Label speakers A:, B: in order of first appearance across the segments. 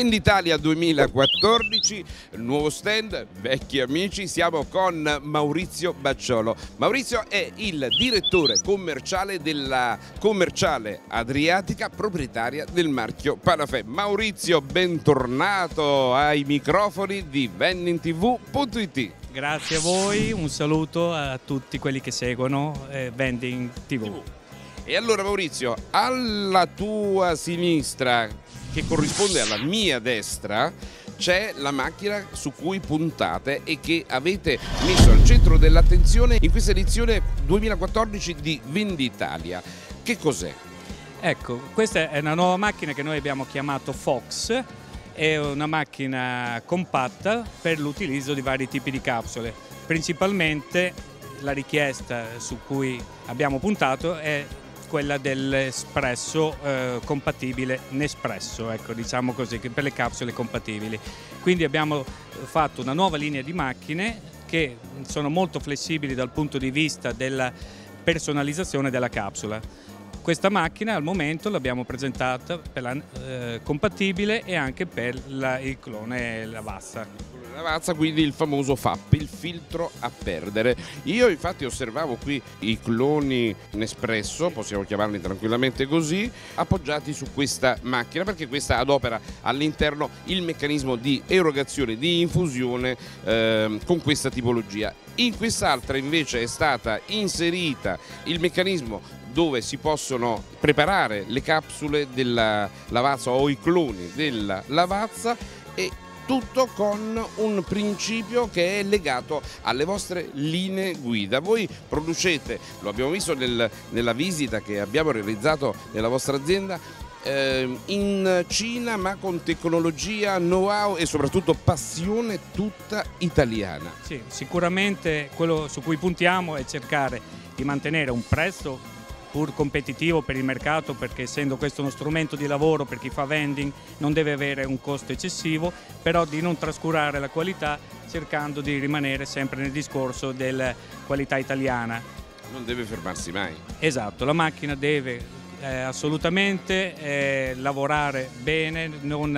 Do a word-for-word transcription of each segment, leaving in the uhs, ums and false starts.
A: Venditalia duemilaquattordici, nuovo stand, vecchi amici, siamo con Maurizio Bacciolo. Maurizio è il direttore commerciale della Commerciale Adriatica, proprietaria del marchio Panafè. Maurizio, bentornato ai microfoni di vending tv punto it.
B: Grazie a voi, un saluto a tutti quelli che seguono eh, Vending tivù.
A: E allora Maurizio, alla tua sinistra, che corrisponde alla mia destra, c'è la macchina su cui puntate e che avete messo al centro dell'attenzione in questa edizione duemilaquattordici di Venditalia. Che cos'è?
B: Ecco, questa è una nuova macchina che noi abbiamo chiamato Fox, è una macchina compatta per l'utilizzo di vari tipi di capsule. Principalmente la richiesta su cui abbiamo puntato è quella dell'espresso eh, compatibile Nespresso, ecco, diciamo così, per le capsule compatibili. Quindi abbiamo fatto una nuova linea di macchine che sono molto flessibili dal punto di vista della personalizzazione della capsula. Questa macchina al momento l'abbiamo presentata per la eh, compatibile e anche per la, il clone Lavazza.
A: Lavazza, quindi il famoso F A P, il filtro a perdere. Io infatti osservavo qui i cloni Nespresso, possiamo chiamarli tranquillamente così, appoggiati su questa macchina, perché questa adopera all'interno il meccanismo di erogazione, di infusione eh, con questa tipologia. In quest'altra invece è stata inserita il meccanismo dove si possono preparare le capsule della Lavazza o i cloni della Lavazza, e tutto con un principio che è legato alle vostre linee guida. Voi producete, lo abbiamo visto nel, nella visita che abbiamo realizzato nella vostra azienda, eh, in Cina, ma con tecnologia, know-how e soprattutto passione tutta italiana.
B: Sì, sicuramente quello su cui puntiamo è cercare di mantenere un prezzo pur competitivo per il mercato, perché essendo questo uno strumento di lavoro per chi fa vending non deve avere un costo eccessivo, però di non trascurare la qualità, cercando di rimanere sempre nel discorso della qualità italiana.
A: Non deve fermarsi mai.
B: Esatto, la macchina deve eh, assolutamente eh, lavorare bene, non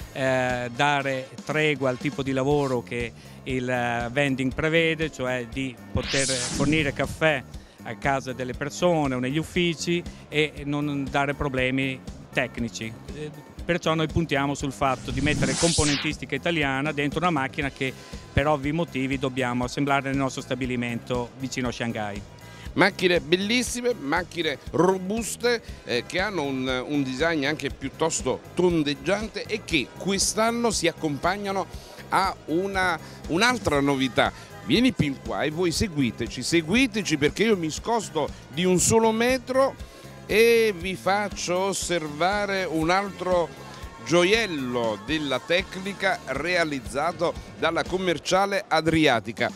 B: eh, dare tregua al tipo di lavoro che il vending prevede, cioè di poter fornire caffè a casa delle persone o negli uffici e non dare problemi tecnici. Perciò noi puntiamo sul fatto di mettere componentistica italiana dentro una macchina che per ovvi motivi dobbiamo assemblare nel nostro stabilimento vicino a Shanghai.
A: Macchine bellissime, macchine robuste eh, che hanno un, un design anche piuttosto tondeggiante e che quest'anno si accompagnano a una, un'altra novità. Vieni più in qua e voi seguiteci, seguiteci perché io mi scosto di un solo metro e vi faccio osservare un altro gioiello della tecnica realizzato dalla Commerciale Adriatica.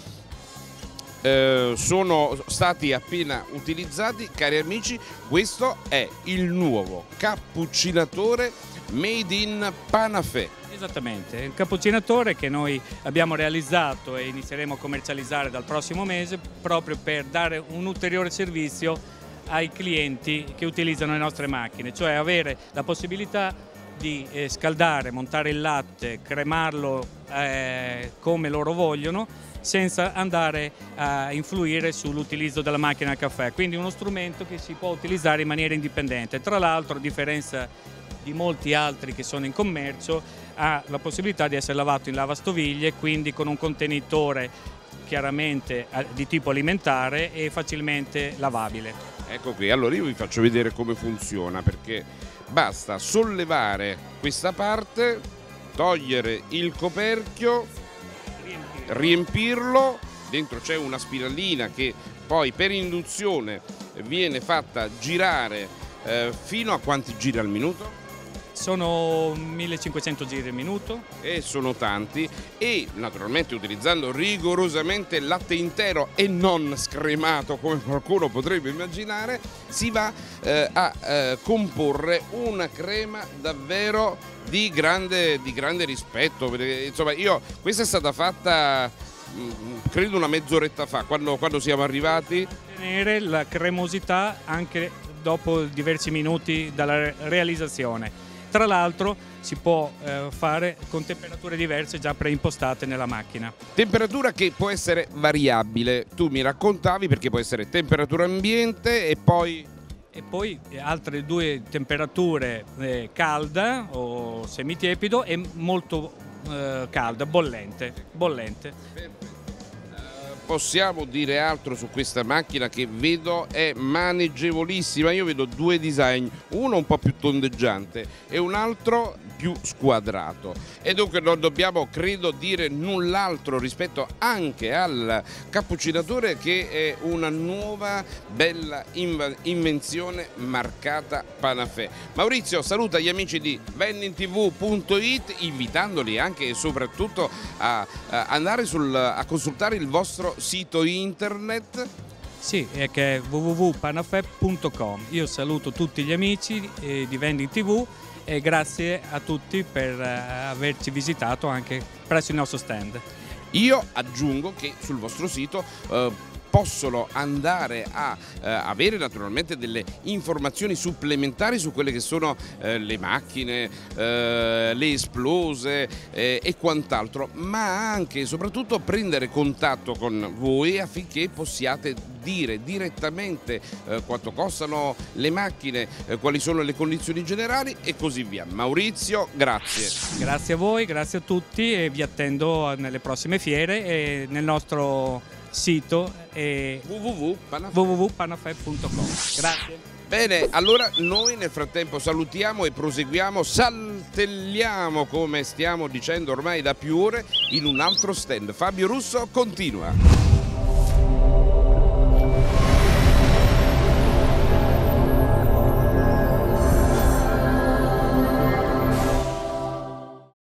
A: Eh, sono stati appena utilizzati, cari amici, questo è il nuovo cappuccinatore made in Panafè.
B: Esattamente, il cappuccinatore che noi abbiamo realizzato e inizieremo a commercializzare dal prossimo mese proprio per dare un ulteriore servizio ai clienti che utilizzano le nostre macchine, cioè avere la possibilità di eh, scaldare, montare il latte, cremarlo eh, come loro vogliono, senza andare a influire sull'utilizzo della macchina a caffè. Quindi uno strumento che si può utilizzare in maniera indipendente. Tra l'altro, a differenza di molti altri che sono in commercio, ha la possibilità di essere lavato in lavastoviglie, quindi con un contenitore chiaramente di tipo alimentare e facilmente lavabile.
A: Ecco qui, allora io vi faccio vedere come funziona, perché basta sollevare questa parte, togliere il coperchio, riempirlo, riempirlo. Dentro c'è una spiralina che poi per induzione viene fatta girare eh, fino a quanti giri al minuto?
B: Sono millecinquecento giri al minuto.
A: E sono tanti, e naturalmente utilizzando rigorosamente il latte intero e non scremato come qualcuno potrebbe immaginare, si va eh, a eh, comporre una crema davvero di grande, di grande rispetto. Insomma, io, questa è stata fatta mh, credo una mezz'oretta fa, quando, quando siamo arrivati.
B: Tenere la cremosità anche dopo diversi minuti dalla realizzazione. Tra l'altro si può eh, fare con temperature diverse già preimpostate nella macchina.
A: Temperatura che può essere variabile, tu mi raccontavi, perché può essere temperatura ambiente e poi...
B: E poi altre due temperature, eh, calda o semitiepido e molto eh, calda, bollente. bollente.
A: Possiamo dire altro su questa macchina che vedo è maneggevolissima? Io vedo due design, uno un po' più tondeggiante e un altro più squadrato, e dunque non dobbiamo, credo, dire null'altro rispetto anche al cappuccinatore, che è una nuova bella invenzione marcata Panafè. Maurizio saluta gli amici di vending t v punto it, invitandoli anche e soprattutto a, a andare sul, a consultare il vostro sito internet.
B: Sì, è che è w w w punto panafè punto com. Io saluto tutti gli amici eh, di Vending T V e grazie a tutti per eh, averci visitato anche presso il nostro stand.
A: Io aggiungo che sul vostro sito eh, possono andare a eh, avere naturalmente delle informazioni supplementari su quelle che sono eh, le macchine, eh, le esplose eh, e quant'altro, ma anche e soprattutto prendere contatto con voi affinché possiate dire direttamente eh, quanto costano le macchine, eh, quali sono le condizioni generali e così via. Maurizio, grazie.
B: Grazie a voi, grazie a tutti e vi attendo nelle prossime fiere e nel nostro sito è
A: w w w
B: punto panafè punto com. Grazie.
A: Bene, allora noi nel frattempo salutiamo e proseguiamo, saltelliamo, come stiamo dicendo ormai da più ore, in un altro stand. Fabio Russo continua.